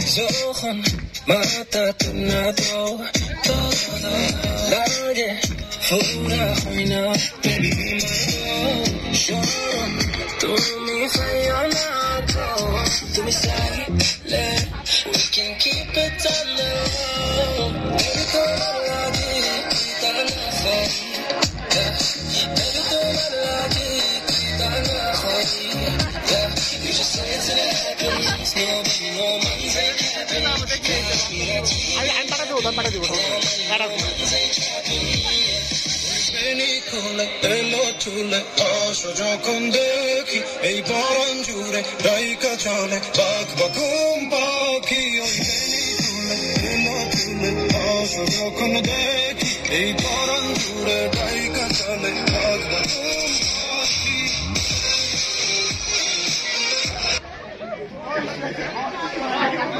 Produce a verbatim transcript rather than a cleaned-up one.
যখন মাথা না তো লাগে ফুরা হয় না baby be my শোন তুমি ফাইয়া না তো তুমি silent we can keep it on the low baby তোরা লাগে তা না হয় baby তোরা লাগে তা না হয় you just say it to the happiness no baby no man's ain't happy আমি আমি টাকা দেবো টাকা দেবো টাকা দেবো এলো চুলে আসো যখন দেখি এই বরণ জুড়ে ডাইকা চলে বাঘ বাকুম পাখি ওই চুলে এলো চুলে আসো যখন দেখি এই বরণ জুড়ে ডাইকা চলে বাঘ বাকুম পাখি